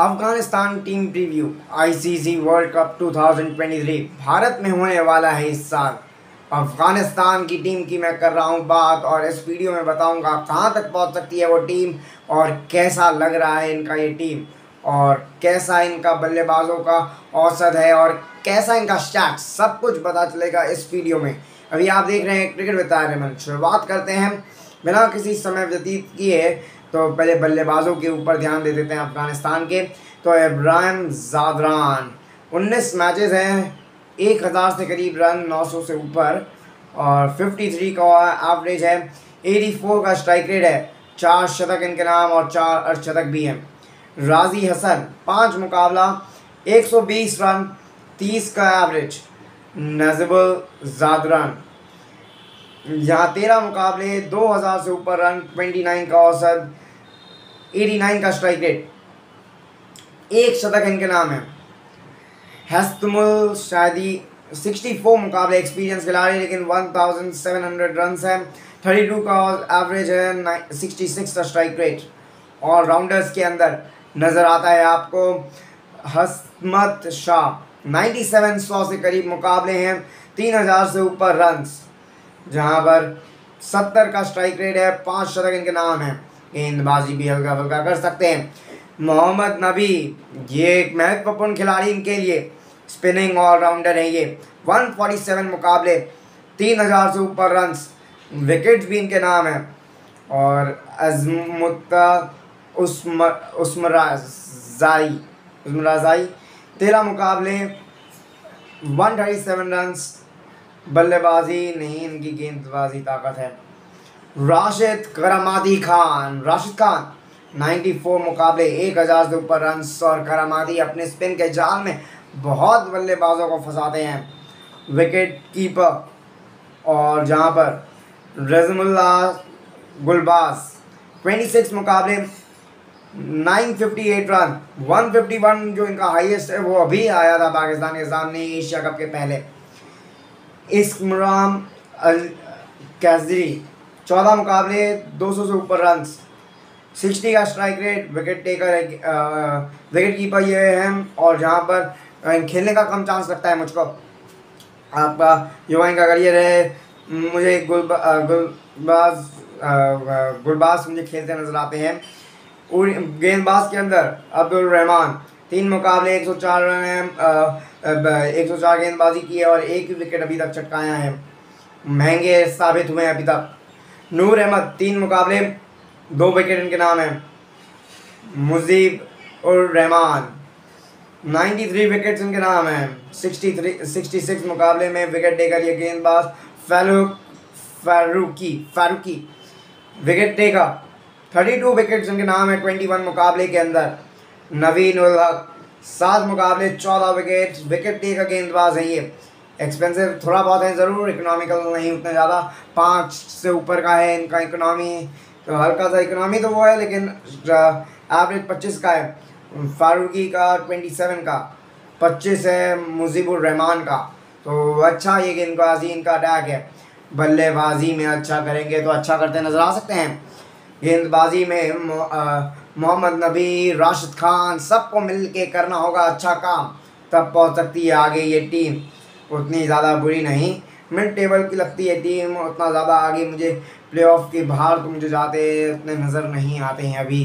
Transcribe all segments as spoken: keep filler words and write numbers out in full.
Afghanistan team preview ICC world cup दो हज़ार तेईस भारत में होने वाला है इस साल। अफगानिस्तान की टीम की मैं कर रहा हूं बात और इस वीडियो में बताऊंगा कहां तक पहुंच सकती है वो टीम और कैसा लग रहा है इनका ये टीम और कैसा इनका बल्लेबाजों का औसत है और कैसा इनका स्टैट, सब कुछ पता चलेगा इस वीडियो में। अभी आप देख रहे हैं क्रिकेट विद आर्यमन। शुरुआत करते हैं बिना किसी समय व्यतीत किए, तो पहले बल्लेबाजों के ऊपर ध्यान दे देते हैं अफगानिस्तान के। तो इब्राहिम ज़ादरान उन्नीस मैचेस हैं, एक हज़ार से करीब रन, नौ सौ से ऊपर और तिरेपन का एवरेज है, चौरासी का स्ट्राइक रेट है, चार शतक इनके नाम और चार अर्धशतक भी हैं। राजी हसन पाँच मुकाबला, एक सौ बीस रन, तीस का एवरेज। नजबुल ज़ादरान यहाँ तेरह मुकाबले, दो हज़ार से ऊपर रन, उनतीस का औसत, नवासी का स्ट्राइक रेट, एक शतक इनके नाम है। हस्तमुल शादी चौंसठ मुकाबले, एक्सपीरियंस खिलाड़ी लेकिन सत्रह सौ रन है, बत्तीस का एवरेज है, छियासठ का स्ट्राइक रेट। और राउंडर्स के अंदर नज़र आता है आपको हसमत शाह, सत्तानवे सौ से करीब मुकाबले हैं, तीन हज़ार से ऊपर रन्स, जहां पर सत्तर का स्ट्राइक रेट है, पाँच शतक इनके नाम है, गेंदबाजी भी हल्का हल्का कर सकते हैं। मोहम्मद नबी ये एक महत्वपूर्ण खिलाड़ी इनके लिए, स्पिनिंग ऑलराउंडर है ये, एक सौ सैंतालीस मुकाबले, तीन हज़ार से ऊपर रन्स, विकेट्स भी इनके नाम है। और अजमुत्ता उस्मराज़ाई उस्मराज़ाई तेरह मुकाबले, एक सौ सैंतीस रन्स, बल्लेबाजी नहीं, इनकी गेंदबाजी ताकत है। राशिद करामाती खान राशिद खान चौरानवे मुकाबले, एक हज़ार से ऊपर रन्स और करामाती अपने स्पिन के जाल में बहुत बल्लेबाजों को फंसाते हैं। विकेट कीपर और जहां पर रज़मुल्ला गुलबाज छब्बीस मुकाबले, नौ सौ अट्ठावन रन, एक सौ इक्यावन जो इनका हाईएस्ट है वो अभी आया था पाकिस्तान के सामने एशिया कप के पहले। इस्मराम अल कैजरी चौदह मुकाबले, दो सौ से ऊपर रन्स, साठ का strike rate, wicket taker wicket keeper ये हैं। और जहाँ पर खेलने का कम चांस लगता है मुझको, आपका युवा का करियर है, मुझे गुलबा गुलबाज गुलबाज मुझे खेलते नजर आते हैं। और गेंदबाज के अंदर अब्दुल रहमान तीन मुकाबले, एक सौ चार रन है, एक सौ चार गेंदबाजी की है और एक ही विकेट अभी तक चटकाया है, महंगे साबित हुए हैं अभी तक। नूर अहमद तीन मुकाबले, दो विकेट इनके नाम है। मुजीब उर रहमान तिरानवे विकेट्स इनके नाम हैं, तिरेसठ छियासठ मुकाबले में विकेट टेकर ये गेंदबाज। फारूक फारूकी फारूकी विकेट टेकर, बत्तीस विकेट्स इनके नाम है इक्कीस मुकाबले के अंदर। नवीन उल हक सात मुकाबले, चौदह विकेट्स, विकेट टेकर गेंदबाज है ये। एक्सपेंसिव थोड़ा बहुत है ज़रूर, इकोनॉमिकल नहीं उतना ज़्यादा, पाँच से ऊपर का है इनका इकोनॉमी, तो हल्का सा इकोनॉमी तो वो है लेकिन एवरेज पच्चीस का है। फारूकी का सत्ताईस का, पच्चीस है मुजीबुर रहमान का, तो अच्छा ये गेंदबाजी इनका अटैक है। बल्लेबाजी में अच्छा करेंगे तो अच्छा करते नज़र आ सकते हैं। गेंदबाजी में मोहम्मद नबी, राशिद खान, सबको मिल के करना होगा अच्छा काम, तब पहुंच सकती है आगे ये टीम। उतनी ज़्यादा बुरी नहीं, मिड टेबल की लगती है टीम, उतना ज़्यादा आगे मुझे प्लेऑफ के बाहर तो मुझे जाते उतने नज़र नहीं आते हैं अभी।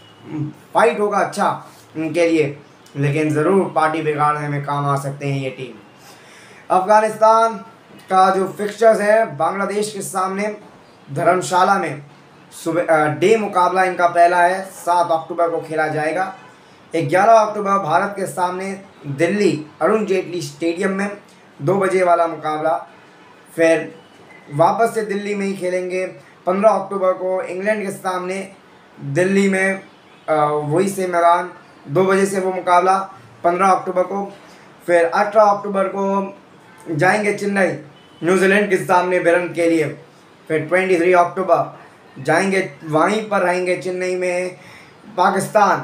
फाइट होगा अच्छा इनके लिए, लेकिन ज़रूर पार्टी बिगाड़ने में काम आ सकते हैं ये टीम। अफ़गानिस्तान का जो फिक्सचर्स है, बांग्लादेश के सामने धर्मशाला में सुबह डे मुकाबला इनका पहला है, सात अक्टूबर को खेला जाएगा। ग्यारह अक्टूबर भारत के सामने दिल्ली अरुण जेटली स्टेडियम में दो बजे वाला मुकाबला, फिर वापस से दिल्ली में ही खेलेंगे। पंद्रह अक्टूबर को इंग्लैंड के सामने दिल्ली में वही से मैदान, दो बजे से वो मुकाबला पंद्रह अक्टूबर को। फिर अठारह अक्टूबर को जाएंगे चेन्नई न्यूजीलैंड के सामने भिड़ंत के लिए। फिर तेईस अक्टूबर जाएंगे, वहीं पर रहेंगे चेन्नई में, पाकिस्तान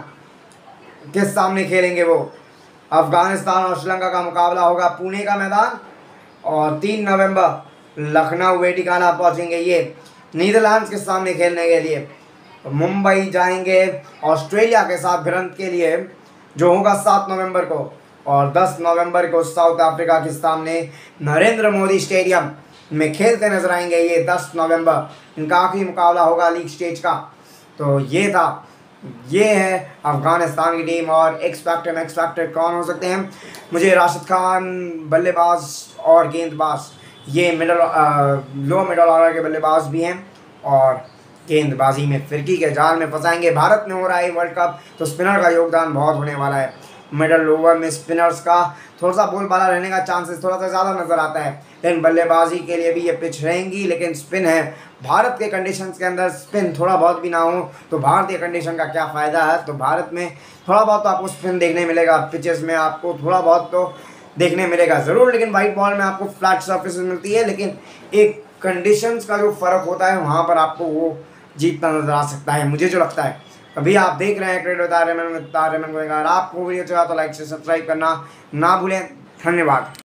के सामने खेलेंगे वो। अफगानिस्तान और श्रीलंका का मुकाबला होगा पुणे का मैदान, और तीन नवंबर लखनऊ वेटिकाना पहुंचेंगे ये नीदरलैंड्स के सामने खेलने के लिए। मुंबई जाएंगे ऑस्ट्रेलिया के साथ भिड़ंत के लिए जो होगा सात नवंबर को, और दस नवंबर को साउथ अफ्रीका के सामने नरेंद्र मोदी स्टेडियम में खेलते नजर आएंगे। ये दस नवंबर इनका आखिरी मुकाबला होगा लीग स्टेज का। तो ये था, ये है अफगानिस्तान की टीम। और एक्स फैक्टर एक्स फैक्टर कौन हो सकते हैं? मुझे राशिद खान बल्लेबाज और गेंदबाज, ये मिडल लो मिडल ऑर्डर के बल्लेबाज भी हैं, और गेंदबाजी में फिरकी के जाल में फंसाएंगे। भारत में हो रहा है वर्ल्ड कप, तो स्पिनर का योगदान बहुत होने वाला है। मिडल ओवर में स्पिनर्स का थोड़ा सा बोलबाला रहने का चांसेस थोड़ा सा ज़्यादा नज़र आता है, लेकिन बल्लेबाजी के लिए भी ये पिच रहेंगी। लेकिन स्पिन है, भारत के कंडीशंस के अंदर स्पिन थोड़ा बहुत भी ना हो तो भारतीय कंडीशन का क्या फ़ायदा है। तो भारत में थोड़ा बहुत तो आपको स्पिन देखने मिलेगा, पिचेस में आपको थोड़ा बहुत तो देखने मिलेगा ज़रूर, लेकिन वाइट बॉल में आपको फ्लैट सर्फेस मिलती है। लेकिन एक कंडीशंस का जो फ़र्क होता है वहाँ पर आपको वो जीतना नज़र आ सकता है, मुझे जो लगता है। अभी आप देख रहे हैं cricket with Aryaman, with Aryaman को। अगर आपको वीडियो अच्छा तो लाइक से सब्सक्राइब करना ना भूलें। धन्यवाद।